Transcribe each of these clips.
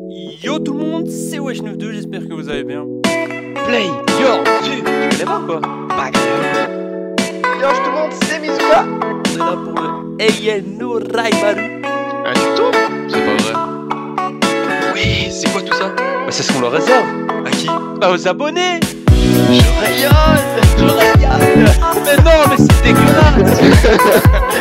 Yo tout le monde, c'est Wesh92, j'espère que vous allez bien. Play, yo, tu connais pas quoi? pas grave. Yo tout le monde, c'est Mizuka. On est là pour le Eyeno Raimaru. Un tuto? C'est pas vrai. Oui, c'est quoi tout ça? Bah c'est ce qu'on leur réserve. À qui? Bah aux abonnés. Je rayonne. Mais non, mais c'est dégueulasse.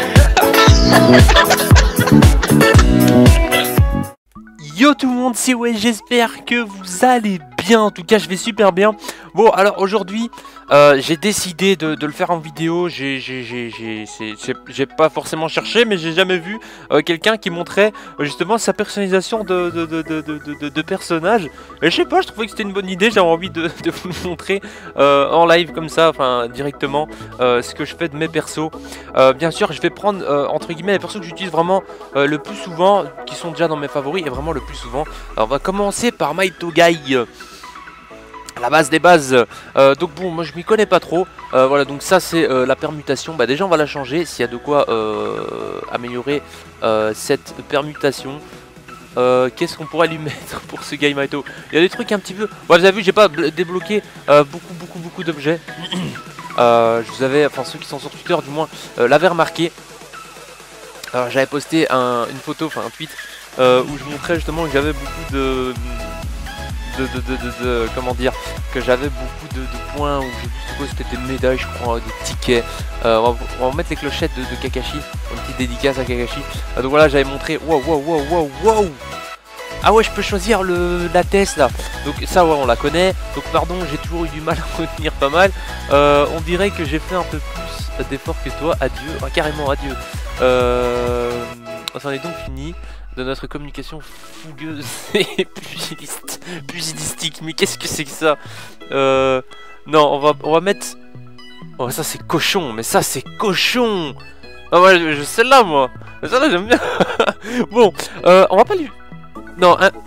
Yo tout le monde, c'est Wesh, j'espère que vous allez bien. En tout cas, je vais super bien. Bon, alors aujourd'hui, j'ai décidé de le faire en vidéo. J'ai pas forcément cherché, mais j'ai jamais vu quelqu'un qui montrait justement sa personnalisation de personnage. Et je sais pas, je trouvais que c'était une bonne idée. J'avais envie de vous le montrer en live comme ça, enfin directement, ce que je fais de mes persos. Bien sûr, je vais prendre entre guillemets les persos que j'utilise vraiment le plus souvent, qui sont déjà dans mes favoris et vraiment le plus souvent. Alors on va commencer par Maitogai. La base des bases, donc bon, moi je m'y connais pas trop, voilà, donc ça c'est la permutation. Bah déjà on va la changer, s'il y a de quoi améliorer cette permutation. Qu'est-ce qu'on pourrait lui mettre pour ce Gai Maito? Il y a des trucs un petit peu, ouais, vous avez vu, j'ai pas débloqué beaucoup d'objets. Je vous avais, enfin ceux qui sont sur Twitter du moins, l'avaient remarqué. Alors j'avais posté une photo, enfin un tweet, où je montrais justement que j'avais beaucoup de comment dire, que j'avais beaucoup de points, ou j'ai vu quoi, c'était des médailles je crois, des tickets. On va mettre les clochettes de Kakashi, une petite dédicace à Kakashi. Donc voilà, j'avais montré, wow. Ah ouais, je peux choisir la thèse là. Donc ça ouais, on la connaît. Donc pardon, j'ai toujours eu du mal à retenir pas mal. On dirait que j'ai fait un peu plus d'efforts que toi. Adieu, ah, carrément adieu. Ça en est donc fini de notre communication fougueuse et pugilistique. Mais qu'est-ce que c'est que ça? Non, on va mettre... Oh, ça c'est cochon, mais ça c'est cochon. Ah ouais, je celle-là moi. Celle-là j'aime bien. Bon, on va pas lui... Non, hein.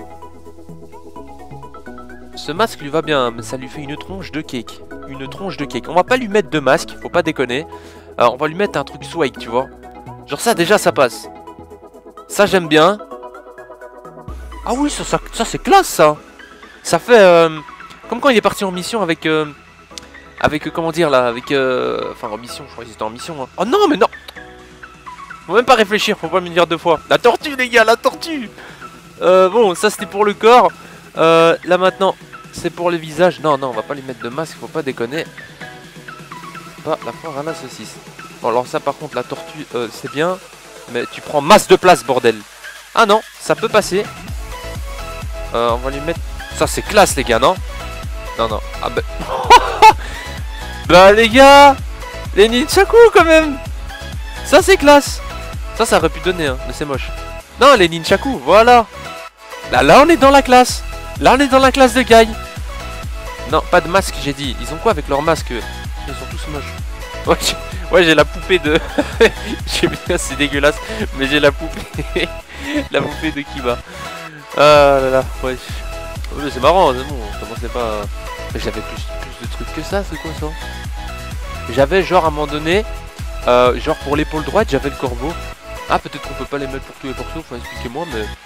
Ce masque lui va bien, mais ça lui fait une tronche de cake. Une tronche de cake. On va pas lui mettre de masque, faut pas déconner. On va lui mettre un truc swag, tu vois. Genre ça déjà ça passe. Ça j'aime bien. Ah oui, ça c'est classe ça. Ça fait comme quand il est parti en mission avec comment dire là, avec enfin en mission, je crois qu'il était en mission. Hein. Oh non mais non. Faut même pas réfléchir, faut pas me dire deux fois. La tortue les gars, la tortue. Bon, ça c'était pour le corps. Là maintenant, c'est pour le visage. Non, on va pas lui mettre de masque, faut pas déconner. Pas la foire à la saucisse. Bon alors ça par contre la tortue c'est bien. Mais tu prends masse de place bordel. Ah non, ça peut passer. On va lui mettre... Ça c'est classe les gars, non? Non. Ah bah... Bah les gars, les ninjaku quand même. Ça c'est classe. Ça aurait pu donner, hein, mais c'est moche. Non, les ninjaku, voilà. Là on est dans la classe. Là on est dans la classe de Gai. Non, pas de masque j'ai dit. Ils ont quoi avec leur masque? Ils sont tous moches. Ouais, j'ai la poupée de... Je sais bien, c'est dégueulasse, mais j'ai la poupée... la poupée de Kiba. Ah là là, ouais. C'est marrant, c'est bon, on commençait pas... Mais j'avais plus de trucs que ça, c'est quoi ça? J'avais genre à un moment donné, genre pour l'épaule droite, j'avais le corbeau. Ah, peut-être qu'on peut pas les mettre pour tous les morceaux, enfin expliquez-moi,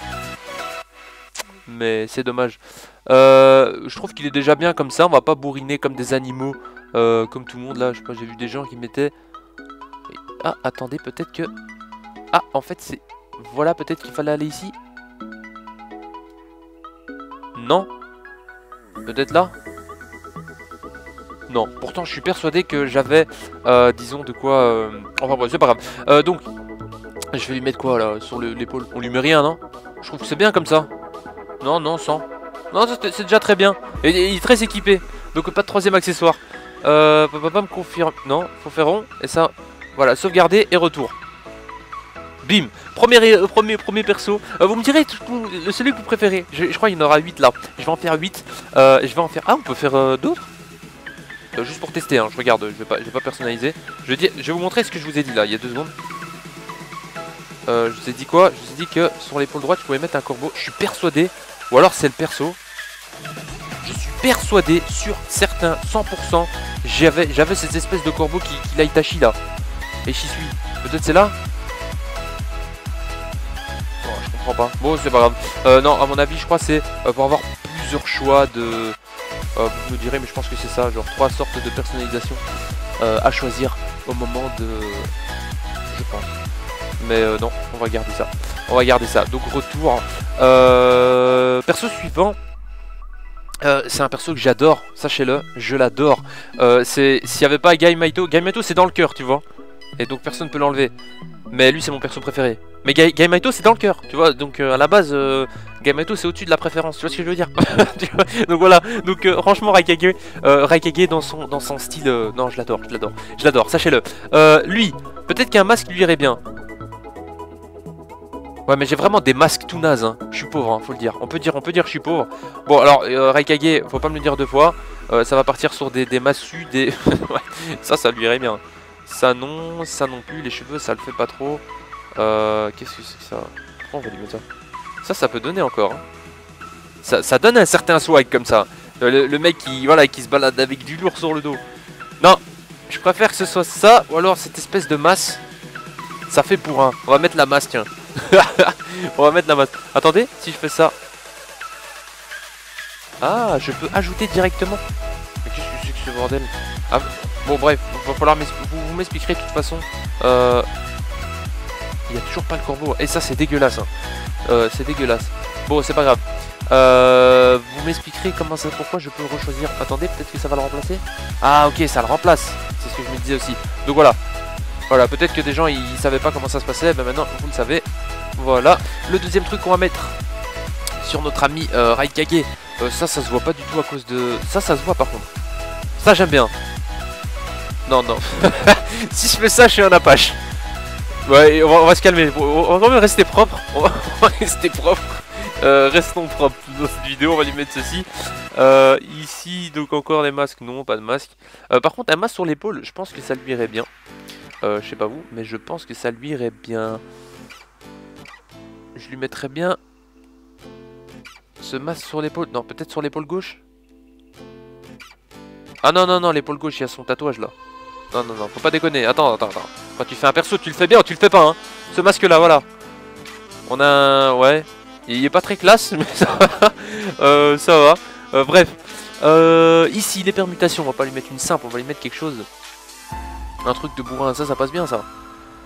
mais c'est dommage. Je trouve qu'il est déjà bien comme ça, on va pas bourriner comme des animaux, comme tout le monde là, je sais pas, j'ai vu des gens qui mettaient... Ah, attendez, peut-être que... Ah, en fait, c'est... Voilà, peut-être qu'il fallait aller ici. Non. Peut-être là. Non, pourtant, je suis persuadé que j'avais, disons, de quoi... Enfin, bref, c'est pas grave. Donc, je vais lui mettre quoi, là, sur l'épaule? On lui met rien, non? Je trouve que c'est bien comme ça. Non, sans. Non, c'est déjà très bien. Et il est très équipé. Donc, pas de troisième accessoire. Papa me confirme... Non, faut faire rond. Et ça... Voilà, sauvegarder et retour. Bim. Premier perso. Vous me direz celui que vous préférez. Je crois qu'il y en aura 8 là. Je vais en faire 8. Je vais en faire... Ah, on peut faire d'autres juste pour tester, hein. Je regarde, je vais pas personnaliser. Je vais vous montrer ce que je vous ai dit là, il y a 2 secondes. Je vous ai dit quoi? Je vous ai dit que sur l'épaule droite, je pouvais mettre un corbeau. Je suis persuadé. Ou alors c'est le perso. Je suis persuadé, sur certains, 100%. J'avais cette espèce de corbeau qui l'Aitachi là. Et j'y suis. Peut-être c'est là? Oh, je comprends pas. Bon, c'est pas grave. Non, à mon avis, je crois que c'est pour avoir plusieurs choix de... vous me direz, mais je pense que c'est ça, genre 3 sortes de personnalisation à choisir au moment de... Je pense. Mais non, on va garder ça. On va garder ça. Donc retour. Perso suivant. C'est un perso que j'adore, sachez-le, je l'adore. S'il n'y avait pas Gaïmaito c'est dans le cœur, tu vois. Et donc personne ne peut l'enlever. Mais lui c'est mon perso préféré. Mais Gaïmaito c'est dans le cœur, tu vois. Donc à la base, Gaïmaito c'est au-dessus de la préférence, tu vois ce que je veux dire. Donc voilà, donc franchement Raikage dans son style, non je l'adore, sachez-le. Lui, peut-être qu'un masque lui irait bien. Ouais mais j'ai vraiment des masques tout nazes, hein. Je suis pauvre, hein, faut le dire. On peut dire que je suis pauvre. Bon alors, Raikage, faut pas me le dire 2 fois. Ça va partir sur des massus, des... ouais, ça lui irait bien. Ça non plus, les cheveux ça le fait pas trop. Qu'est-ce que c'est que ça? Pourquoi on va lui mettre ça? Ça peut donner encore, hein. Ça donne un certain swag comme ça. Le mec qui, voilà, qui se balade avec du lourd sur le dos. Non, je préfère que ce soit ça, ou alors cette espèce de masse. Ça fait pour un. On va mettre la masse, tiens. On va mettre la masse. Attendez, si je fais ça. Ah, je peux ajouter directement. Mais qu'est-ce que c'est que ce bordel? Ah, bon, bref, il va falloir vous m'expliquerez de toute façon. Il n'y a toujours pas le corbeau. Et ça, c'est dégueulasse. Hein. C'est dégueulasse. Bon, c'est pas grave. Vous m'expliquerez comment ça, pourquoi je peux rechoisir. Attendez, peut-être que ça va le remplacer. Ah, ok, ça le remplace. C'est ce que je me disais aussi. Donc voilà. Voilà, peut-être que des gens ils savaient pas comment ça se passait, ben maintenant vous le savez. Voilà. Le deuxième truc qu'on va mettre sur notre ami Raikage, ça se voit pas du tout à cause de... Ça se voit par contre. Ça j'aime bien. Non. Si je fais ça, je suis un apache. Ouais, on va se calmer. On va même rester propre. On va rester propre. Restons propres dans cette vidéo, on va lui mettre ceci. Ici, donc encore les masques, non, pas de masque. Par contre, un masque sur l'épaule, je pense que ça lui irait bien. Je sais pas vous, mais je pense que ça lui irait bien. Je lui mettrais bien ce masque sur l'épaule. Non, peut-être sur l'épaule gauche. Ah non, l'épaule gauche, il y a son tatouage là. Non, faut pas déconner. Attends. Quand tu fais un perso, tu le fais bien ou tu le fais pas, hein. Ce masque là, voilà. On a un... Ouais. Il est pas très classe, mais ça va. Ça va. Bref. Ici, les permutations, on va pas lui mettre une simple, on va lui mettre quelque chose. Un truc de bourrin, ça passe bien ça.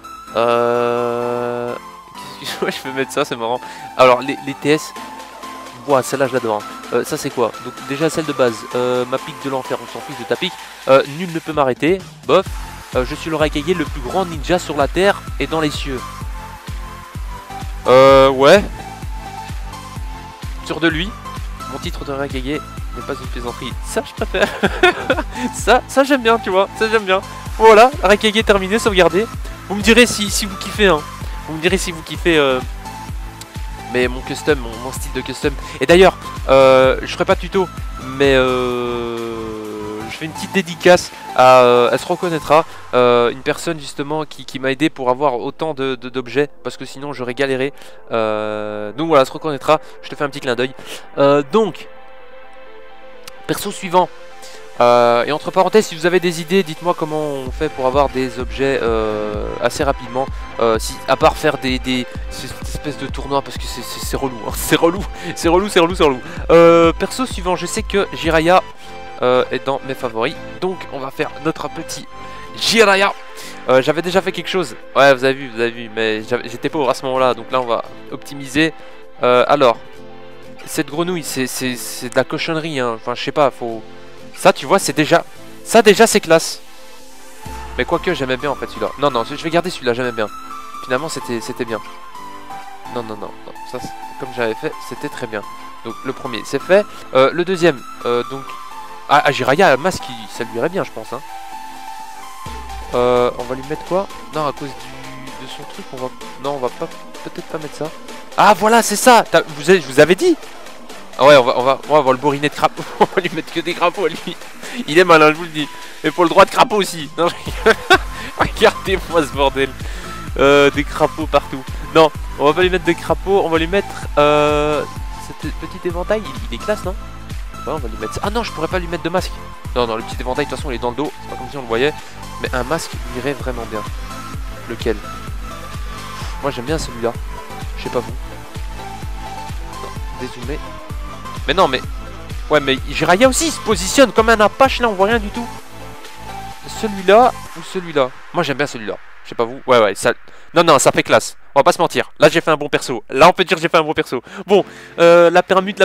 Qu'est-ce que je peux mettre ça, c'est marrant. Alors les TS, ouah, celle-là je l'adore. Hein. Ça c'est quoi? Donc déjà celle de base, ma pique de l'enfer, on s'en fiche de ta pique. Nul ne peut m'arrêter, bof. Je suis le Raikage, le plus grand ninja sur la terre et dans les cieux. Ouais. Sûr de lui. Mon titre de Raikage n'est pas une plaisanterie. Ça je préfère. ça j'aime bien, tu vois. Ça j'aime bien. Voilà, Raikage terminé, sauvegardé. Vous me direz si vous kiffez, hein. Vous me direz si vous kiffez mais mon custom, mon style de custom. Et d'ailleurs, je ferai pas de tuto, mais je fais une petite dédicace à, elle se reconnaîtra, une personne justement qui m'a aidé pour avoir autant d'objets, parce que sinon j'aurais galéré. Donc voilà, elle se reconnaîtra, je te fais un petit clin d'œil. Donc, perso suivant. Et entre parenthèses, si vous avez des idées, dites-moi comment on fait pour avoir des objets assez rapidement. À part faire cette espèce de tournoi, parce que c'est relou, hein. C'est relou. Perso suivant, je sais que Jiraiya est dans mes favoris. Donc on va faire notre petit Jiraiya. J'avais déjà fait quelque chose. Ouais, vous avez vu, mais j'étais pauvre à ce moment-là. Donc là on va optimiser. Alors, cette grenouille, c'est de la cochonnerie, hein. Enfin, je sais pas, faut... Ça, tu vois, c'est déjà... Ça, déjà, c'est classe. Mais quoique, j'aimais bien, en fait, celui-là. Non, je vais garder celui-là, j'aimais bien. Finalement, c'était bien. Non. Ça, comme j'avais fait, c'était très bien. Donc, le premier, c'est fait. Le deuxième, donc... Ah, Jiraiya, un masque, ça lui irait bien, je pense, hein. On va lui mettre quoi? Non, à cause de son truc, on va... Non, on va pas... Peut-être pas mettre ça. Ah, voilà, c'est ça. Je vous avais dit. Ah ouais, on va le bourriner de crapaud. On va lui mettre que des crapauds, lui. Il est malin, je vous le dis. Et pour le droit de crapaud aussi. Non, regardez-moi ce bordel. Des crapauds partout. Non, on va pas lui mettre des crapauds. On va lui mettre cet petit éventail. Il est classe, non? Ouais, on va lui mettre ça. Ah non, je pourrais pas lui mettre de masque. Non, le petit éventail, de toute façon, il est dans le dos. C'est pas comme si on le voyait. Mais un masque irait vraiment bien. Lequel? Moi, j'aime bien celui-là. Je sais pas vous. dézoomer. Mais non, mais... Ouais, mais Jiraiya aussi, il se positionne comme un Apache, là, on voit rien du tout. Celui-là ou celui-là? Moi, j'aime bien celui-là. Je sais pas vous. Ouais, ça... Non, non, ça fait classe. On va pas se mentir. Là, j'ai fait un bon perso. Là, on peut dire que j'ai fait un bon perso. Bon, la permute.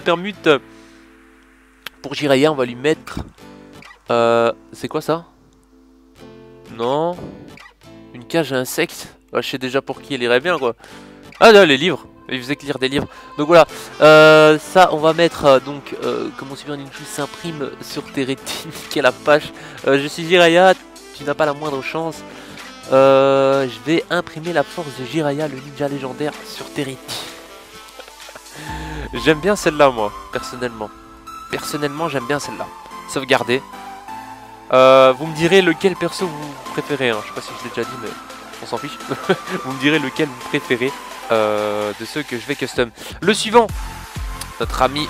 Pour Jiraiya, on va lui mettre... c'est quoi ça? Non. Une cage à insectes. Ouais, je sais déjà pour qui elle irait bien, quoi. Ah, là, les livres. Il faisait que lire des livres. Donc voilà. Ça, on va mettre... donc, comment Super Ninja s'imprime sur tes rétines. Quelle Apache. Je suis Jiraiya. Tu n'as pas la moindre chance. Je vais imprimer la force de Jiraiya, le ninja légendaire, sur tes rétines. J'aime bien celle-là, moi, personnellement. Personnellement, j'aime bien celle-là. Sauvegarder. Vous me direz lequel perso vous préférez. Hein. Je sais pas si je l'ai déjà dit, mais on s'en fiche. Vous me direz lequel vous préférez de ceux que je vais custom. Le suivant, notre ami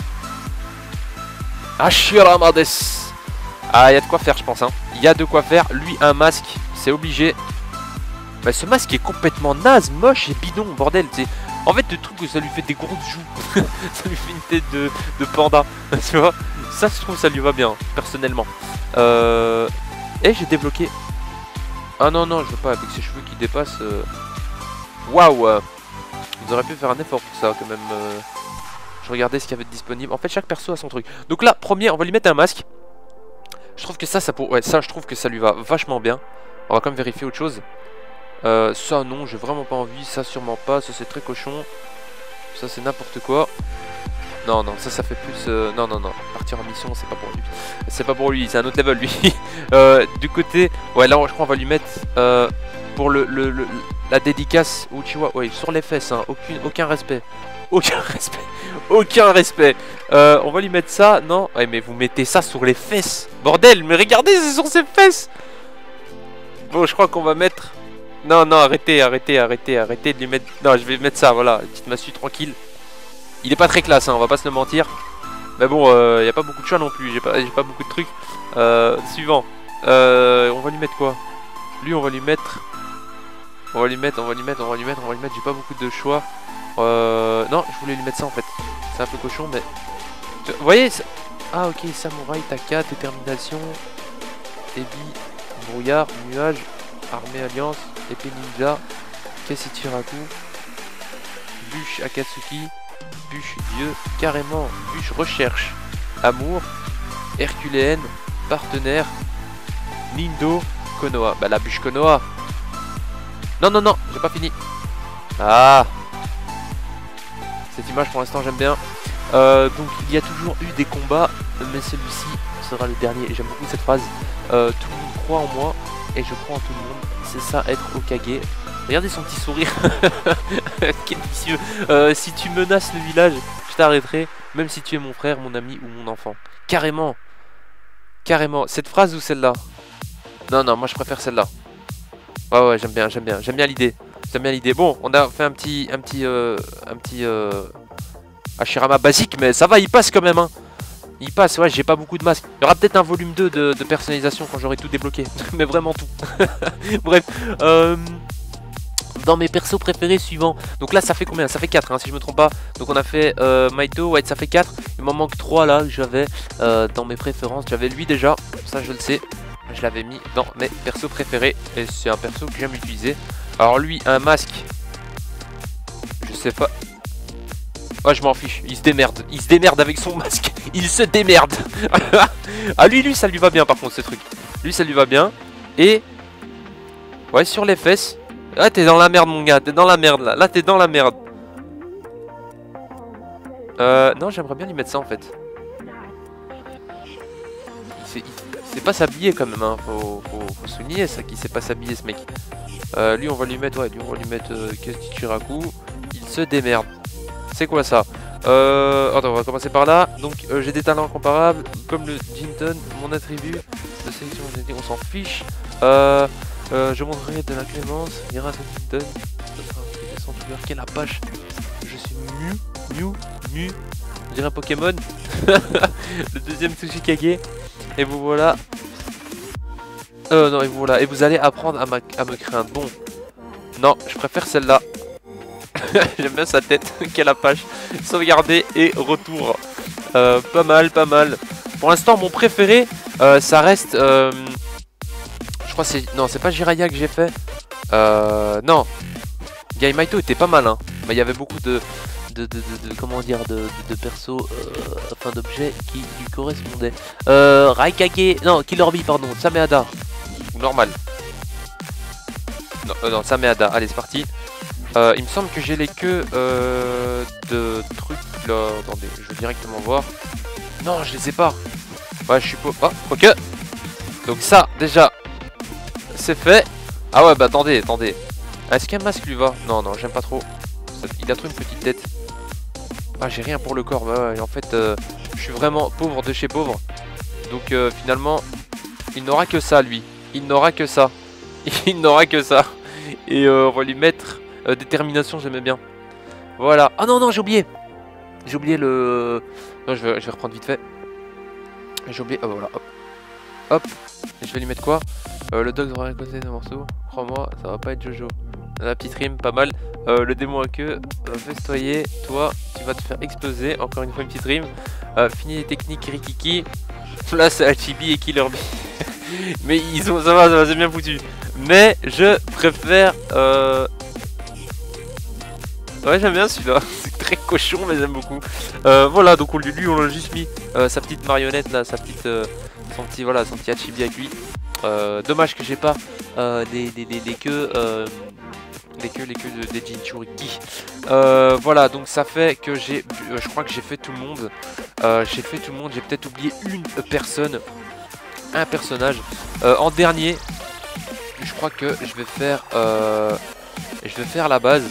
Ashura Mades. Ah, il y a de quoi faire, je pense. Il y a de quoi faire. Lui, un masque, c'est obligé. Bah, ce masque est complètement naze, moche et bidon, bordel. En fait, le truc où ça lui fait des grosses joues. Ça lui fait une tête de panda. Tu vois, ça, je trouve ça lui va bien, personnellement. Et j'ai débloqué. Ah non, non, je veux pas, avec ses cheveux qui dépassent. Waouh! Vous auriez pu faire un effort pour ça, quand même. Je regardais ce qu'il y avait de disponible. En fait, chaque perso a son truc. Donc là, premier, on va lui mettre un masque. Je trouve que ça pour... Ouais, ça, je trouve que ça lui va vachement bien. On va quand même vérifier autre chose. Ça, non, j'ai vraiment pas envie. Ça, sûrement pas. Ça, c'est très cochon. Ça, c'est n'importe quoi. Non, non, ça fait plus... Non, non, non. Partir en mission, c'est pas pour lui. C'est pas pour lui, c'est un autre level, lui. Du côté... Ouais, là, je crois qu'on va lui mettre... pour la dédicace Uchiwa. Ouais, sur les fesses, hein. Aucun respect. Aucun respect. Aucun respect. On va lui mettre ça. Non. Ouais, mais vous mettez ça sur les fesses. Bordel, mais regardez, c'est sur ses fesses. Bon, je crois qu'on va mettre... Non, non, arrêtez de lui mettre... Non, je vais mettre ça, voilà. Petite massue tranquille. Il est pas très classe, hein, on va pas se le mentir. Mais bon, y a pas beaucoup de choix non plus. J'ai pas beaucoup de trucs. Suivant. On va lui mettre quoi? Lui, on va lui mettre... On va lui mettre. J'ai pas beaucoup de choix. Non, je voulais lui mettre ça en fait. C'est un peu cochon, mais... Vous voyez ça... Ah, ok, samouraï, taka, détermination, Ebi, brouillard, nuage, armée alliance, épée ninja, Kessichiraku, bûche Akatsuki, bûche dieu, carrément, bûche recherche, amour, herculéenne, partenaire, Nindo, Konoha. Bah la bûche Konoha. Non, non, non, j'ai pas fini. Ah, cette image pour l'instant j'aime bien. Donc il y a toujours eu des combats, mais celui-ci sera le dernier. Et j'aime beaucoup cette phrase. Tout le monde croit en moi et je crois en tout le monde. C'est ça être Hokage. Regardez son petit sourire. Quel vicieux. Si tu menaces le village, je t'arrêterai. Même si tu es mon frère, mon ami ou mon enfant. Carrément. Carrément. Cette phrase ou celle-là? Non, non, moi je préfère celle-là. Ouais, ouais, j'aime bien, j'aime bien. J'aime bien l'idée. J'aime bien l'idée. Bon, on a fait un petit Hashirama basique, mais ça va, il passe quand même, hein. Il passe, ouais, j'ai pas beaucoup de masques. Il y aura peut-être un volume 2 de personnalisation quand j'aurai tout débloqué. Mais vraiment tout. Bref, dans mes persos préférés suivants. Donc là, ça fait combien? Ça fait 4, hein, si je me trompe pas. Donc on a fait Maito, ouais, ça fait 4. Il m'en manque 3 là que j'avais dans mes préférences. J'avais lui déjà, ça je le sais. Je l'avais mis dans mes persos préférés. Et c'est un perso que j'aime utiliser. Alors lui, un masque. Je sais pas. Ouais, je m'en fiche, il se démerde avec son masque, il se démerde. Ah lui, ça lui va bien par contre ce truc. Lui, ça lui va bien. Et... Ouais, sur les fesses. Ah, t'es dans la merde mon gars, t'es dans la merde là. Là, t'es dans la merde. Non, j'aimerais bien lui mettre ça en fait. Il sait pas s'habiller quand même, hein. Faut souligner ça, qu'il sait pas s'habiller ce mec. Lui, on va lui mettre, ouais, lui, on va lui mettre Kessichiraku. Il se démerde. C'est quoi ça? Attends, on va commencer par là. Donc j'ai des talents comparables comme le Jinton, mon attribut de sélection génétique, on s'en fiche. Je montrerai de la clémence grâce à Jinton. Sans douleur, quelle Apache. Je suis Mew. Je dirais un Pokémon. Le deuxième Tsuchikage. Et vous voilà. Non, et vous voilà. Et vous allez apprendre à me craindre. Bon. Non, je préfère celle-là. J'aime bien sa tête. Quelle apache. Sauvegarder et retour. Pas mal, pas mal. Pour l'instant, mon préféré, ça reste... je crois que c'est... Non, c'est pas Jiraiya que j'ai fait. Non. Gaimaito était pas mal, hein. Mais il y avait beaucoup de comment dire, de persos, enfin d'objets qui lui correspondaient. Raikage... Non, Killer Bee, pardon. Sameada. Normal. Non, non, Sameada. Allez, c'est parti. Il me semble que j'ai les queues de trucs là. Attendez, je vais directement voir. Non, je les ai pas. Ouais, je suis pas. Oh, ok. Donc, ça, déjà, c'est fait. Ah ouais, bah attendez, attendez. Est-ce qu'un masque lui va? Non, non, j'aime pas trop. Il a trop une petite tête. Ah, j'ai rien pour le corps. Bah ouais, en fait, je suis vraiment pauvre de chez pauvre. Donc, finalement, il n'aura que ça, lui. Il n'aura que ça. Il n'aura que ça. Et on va lui mettre. Détermination, j'aimais bien. Voilà. Ah non, non, j'ai oublié. J'ai oublié le... Non, je vais reprendre vite fait. J'ai oublié... Oh, voilà, hop. Hop. Et je vais lui mettre quoi? Le dog devrait récolter des morceaux. Crois-moi, ça va pas être Jojo. La petite rime, pas mal. Le démon à queue va festoyer. Toi, tu vas te faire exploser. Encore une fois, une petite rime. Fini les techniques Rikiki. Là, c'est Hachibi et Killer Bee. Mais ils ont... ça va, c'est bien foutu. Mais je préfère... Ouais, j'aime bien celui-là. C'est très cochon, mais j'aime beaucoup. Voilà, donc lui, on l'a juste mis sa petite marionnette là, sa petite, son petit Hachibi avec lui. Dommage que j'ai pas les queues, des Jinchuriki. Voilà, donc ça fait que j'ai, je crois que j'ai fait tout le monde. J'ai peut-être oublié une personne, un personnage. En dernier, je crois que je vais faire la base.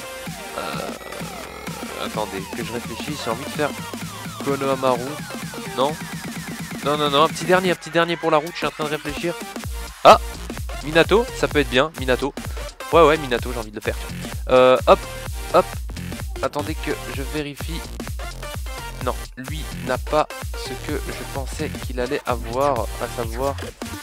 Attendez, que je réfléchisse, j'ai envie de faire Konohamaru. Non. Non, non, non, un petit dernier pour la route, je suis en train de réfléchir. Ah, Minato, ça peut être bien, Minato. Ouais, ouais, Minato, j'ai envie de le faire. Hop, hop. Attendez que je vérifie. Non, lui n'a pas ce que je pensais qu'il allait avoir, à savoir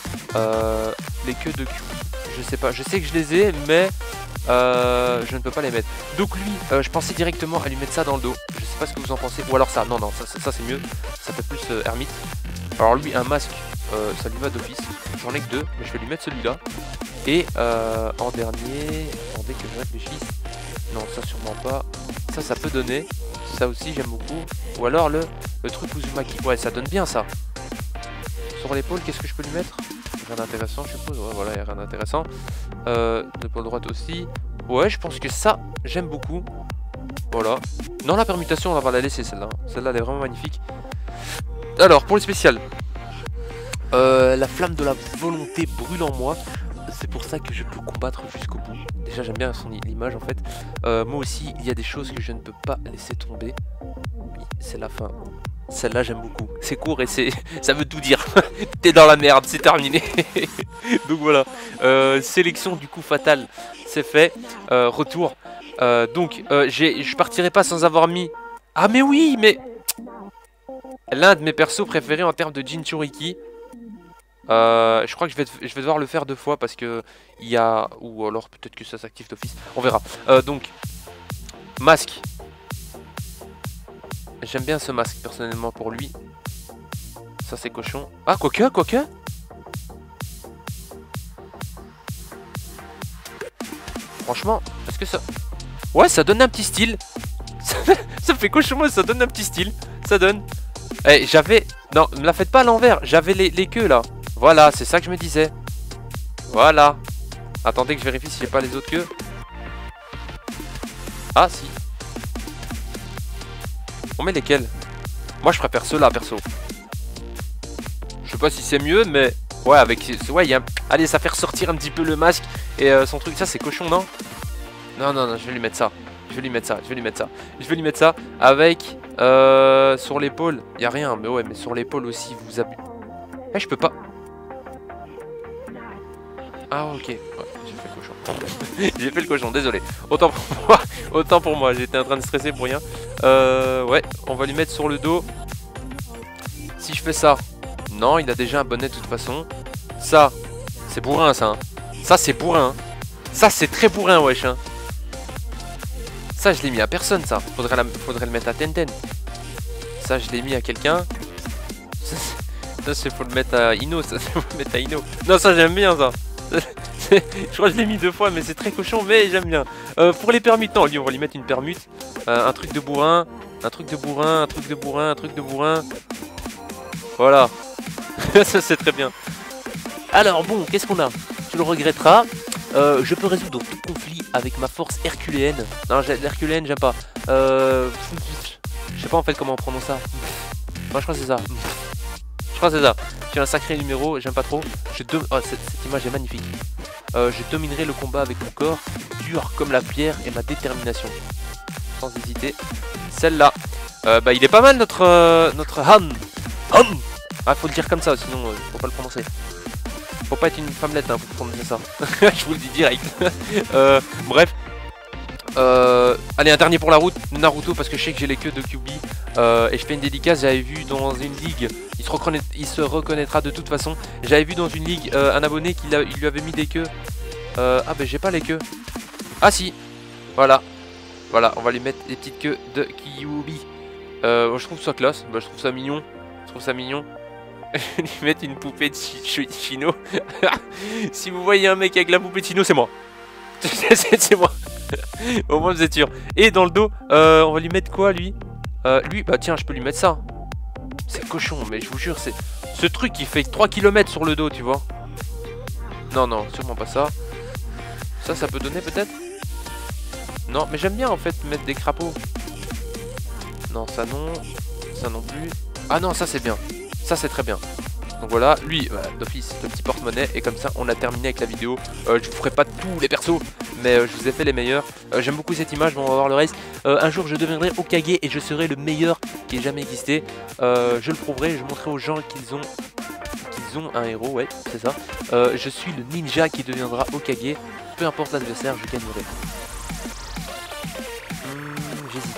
les queues de cul. Je sais pas, je sais que je les ai, mais je ne peux pas les mettre. Donc lui, je pensais directement à lui mettre ça dans le dos. Je sais pas ce que vous en pensez. Ou alors ça, non, non, ça c'est mieux. Ça fait plus ermite. Alors lui, un masque, ça lui va d'office. J'en ai que deux, mais je vais lui mettre celui-là. Et en dernier, attendez que je réfléchisse. Non, ça sûrement pas. Ça peut donner. Ça aussi, j'aime beaucoup. Ou alors le truc Uzumaki. Ouais, ça donne bien ça. Sur l'épaule, qu'est-ce que je peux lui mettre? Rien d'intéressant, je suppose. Ouais, voilà, il n'y a rien d'intéressant. L'épaule droite aussi. Ouais, je pense que ça, j'aime beaucoup. Voilà. Non, la permutation, on va la laisser celle-là. Celle-là, elle est vraiment magnifique. Alors, pour le spécial. La flamme de la volonté brûle en moi. C'est pour ça que je peux combattre jusqu'au bout. Déjà, j'aime bien l'image en fait. Moi aussi, il y a des choses que je ne peux pas laisser tomber. Oui, c'est la fin. Celle-là, j'aime beaucoup. C'est court et ça veut tout dire. T'es dans la merde, c'est terminé. Donc voilà. Sélection du coup fatal, c'est fait. Retour. Donc, je partirai pas sans avoir mis... Ah mais oui, mais... L'un de mes persos préférés en termes de Jinchuriki. Je crois que je vais devoir le faire 2 fois parce que il y a... Ou alors peut-être que ça s'active d'office. On verra. Donc, masque. J'aime bien ce masque personnellement pour lui. Ça c'est cochon. Ah, quoique. Franchement, est-ce que ça... Ouais, ça donne un petit style. Ça fait cochon, moi, ça donne un petit style. Ça donne... Eh, j'avais... Non, me la faites pas à l'envers. J'avais les queues là. Voilà, c'est ça que je me disais. Voilà. Attendez que je vérifie si j'ai pas les autres queues. Ah, si. On met lesquels? Moi, je préfère ceux-là, perso. Je sais pas si c'est mieux, mais... Ouais, avec... Ouais, il y a... Allez, ça fait ressortir un petit peu le masque et son truc. Ça, c'est cochon, non? Non, non, non, je vais lui mettre ça. Je vais lui mettre ça avec... sur l'épaule. Il y a rien, mais ouais, mais sur l'épaule aussi, vous abusez. Eh, je peux pas... Ah, ok. Ouais, j'ai fait le cochon. J'ai fait le cochon, désolé. Autant pour moi. J'étais en train de stresser pour rien. Ouais, on va lui mettre sur le dos. Si je fais ça... Non, il a déjà un bonnet de toute façon. Ça, c'est bourrin, ça. Hein. Ça, c'est bourrin. Ça, c'est très bourrin, wesh. Hein. Ça, je l'ai mis à personne, ça. Faudrait le mettre à Tenten. Ça, je l'ai mis à quelqu'un. Ça, c'est faut le mettre à Ino. Ça, faut le mettre à Ino. Non, ça, j'aime bien, ça. Je crois que je l'ai mis 2 fois, mais c'est très cochon, mais j'aime bien. Pour les permutes, non, lui, on va lui mettre une permute. Un truc de bourrin. Un truc de bourrin, un truc de bourrin, un truc de bourrin. Voilà. Ça, c'est très bien. Alors, bon, qu'est-ce qu'on a? Tu le regretteras. Je peux résoudre tout conflit avec ma force herculéenne. Non, l'herculéenne, j'aime pas. Je sais pas en fait comment on prononce ça. Moi, je crois que c'est ça. Je crois que c'est ça. Tu as un sacré numéro, j'aime pas trop. Oh, cette image est magnifique. Je dominerai le combat avec mon corps, dur comme la pierre et ma détermination. Sans hésiter. Celle-là. Bah, il est pas mal notre Han. Han. Ah, faut le dire comme ça, sinon faut pas le prononcer. Faut pas être une femmelette hein, pour prononcer ça. Je vous le dis direct. Bref. Allez, un dernier pour la route, Naruto, parce que je sais que j'ai les queues de Kyuubi. Et je fais une dédicace, j'avais vu dans une ligue, il se reconnaîtra de toute façon. J'avais vu dans une ligue un abonné qui lui avait mis des queues. Ah bah j'ai pas les queues. Ah si. Voilà. Voilà, on va lui mettre des petites queues de Kyuubi. Je trouve ça classe, bah, je trouve ça mignon. Je trouve ça mignon. Lui mettre une poupée de Chino. Si vous voyez un mec avec la poupée de Chino, c'est moi. C'est moi. Au moins vous êtes sûr. Et dans le dos, on va lui mettre quoi lui? Lui, bah tiens, je peux lui mettre ça. C'est cochon, mais je vous jure, c'est ce truc qui fait 3 km sur le dos, tu vois. Non, non, sûrement pas ça. Ça peut donner peut-être? Non, mais j'aime bien en fait mettre des crapauds. Non, ça non. Ça non plus. Ah non, ça c'est bien. Ça c'est très bien. Donc voilà, lui, d'office, le petit porte-monnaie. Et comme ça, on a terminé avec la vidéo. Je vous ferai pas tous les persos, mais je vous ai fait les meilleurs. J'aime beaucoup cette image, mais on va voir le reste. Un jour, je deviendrai Hokage et je serai le meilleur qui ait jamais existé. Je le prouverai, je montrerai aux gens qu'ils ont un héros, ouais, c'est ça. Je suis le ninja qui deviendra Hokage. Peu importe l'adversaire, je gagnerai. J'hésite.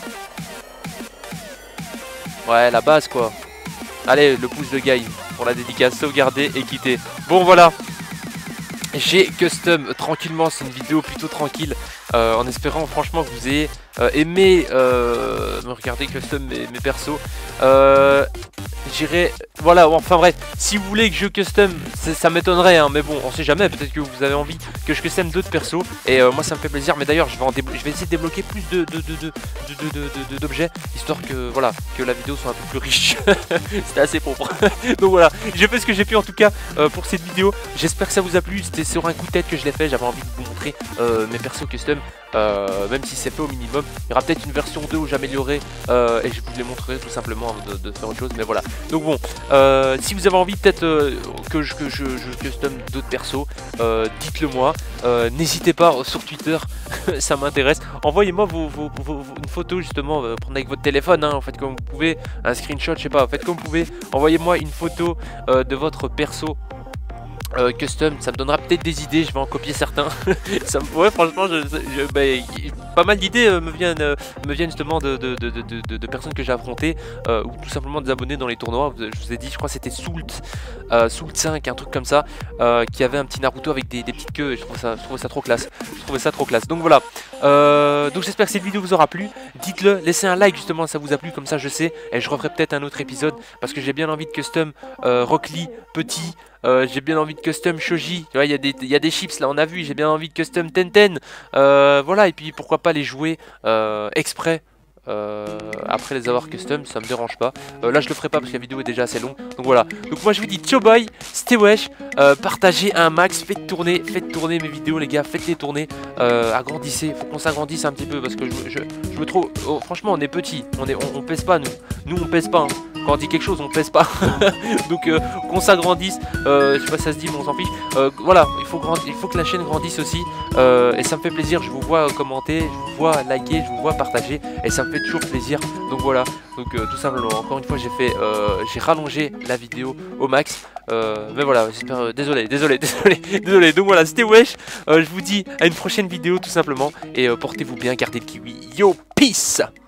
Ouais, la base quoi. Allez, le pouce de Guy pour la dédicace, sauvegarder et quitter. Bon voilà, j'ai custom tranquillement, c'est une vidéo plutôt tranquille, en espérant franchement que vous ayez aimé me regarder custom mes persos. J'irai, voilà, enfin bref, si vous voulez que je custom, ça m'étonnerait, hein, mais bon, on sait jamais, peut-être que vous avez envie que je custom d'autres persos, et moi ça me fait plaisir, mais d'ailleurs je vais essayer de débloquer plus d'objets, histoire que, voilà, que la vidéo soit un peu plus riche. C'était assez pauvre. Donc voilà, j'ai fait ce que j'ai pu en tout cas pour cette vidéo, j'espère que ça vous a plu, c'était sur un coup de tête que je l'ai fait, j'avais envie de vous montrer mes persos custom, même si c'est fait au minimum, il y aura peut-être une version 2 où j'améliorerai, et je vous les montrerai tout simplement avant de faire autre chose, mais voilà. Donc bon, si vous avez envie peut-être que je custom d'autres persos, dites-le moi. N'hésitez pas sur Twitter, ça m'intéresse. Envoyez-moi une photo justement, prenez avec votre téléphone, hein, faites comme vous pouvez, un screenshot, je sais pas, faites comme vous pouvez. Envoyez-moi une photo de votre perso custom, ça me donnera peut-être des idées, je vais en copier certains. Ça me, ouais, franchement, pas mal d'idées me viennent justement de personnes que j'ai affrontées, ou tout simplement des abonnés dans les tournois. Je vous ai dit, je crois que c'était Soult 5, un truc comme ça, qui avait un petit Naruto avec des petites queues, et je trouvais ça trop classe. Je trouvais ça trop classe. Donc voilà. Donc j'espère que cette vidéo vous aura plu. Dites-le, laissez un like justement si ça vous a plu, comme ça je sais, et je referai peut-être un autre épisode parce que j'ai bien envie de custom Rock Lee petit. J'ai bien envie de custom Shoji, tu vois, il y a des chips là, on a vu, j'ai bien envie de custom Tenten, voilà, et puis pourquoi pas les jouer exprès après les avoir custom, ça me dérange pas. Là je le ferai pas parce que la vidéo est déjà assez longue, donc voilà. Donc moi je vous dis ciao bye, c'était wesh, partagez un max, faites tourner mes vidéos les gars, faites-les tourner, agrandissez, faut qu'on s'agrandisse un petit peu parce que je me trouve, oh, franchement on est petit, on pèse pas nous on pèse pas, hein. Quand on dit quelque chose on pèse pas. Donc qu'on s'agrandisse, je sais pas si ça se dit mais on s'en fiche, voilà, il faut que la chaîne grandisse aussi, et ça me fait plaisir, je vous vois commenter, je vous vois liker, je vous vois partager, et ça me fait toujours plaisir. Donc voilà, donc tout simplement, encore une fois j'ai rallongé la vidéo au max, mais voilà, j'espère, désolé, donc voilà, c'était wesh, je vous dis à une prochaine vidéo tout simplement, et portez-vous bien, gardez le kiwi, yo, peace.